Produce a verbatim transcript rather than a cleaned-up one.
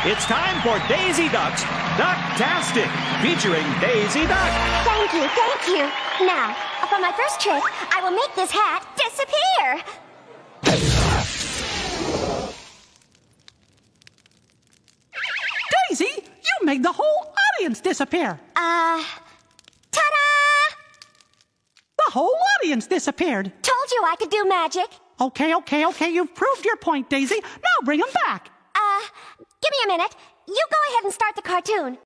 It's time for Daisy Duck's Ducktastic, featuring Daisy Duck. Thank you, thank you. Now, for my first trick, I will make this hat disappear. Daisy, you made the whole audience disappear. Uh, ta-da! The whole audience disappeared. Told you I could do magic. Okay, okay, okay, you've proved your point, Daisy. Now bring them back. Uh, give me a minute. You go ahead and start the cartoon.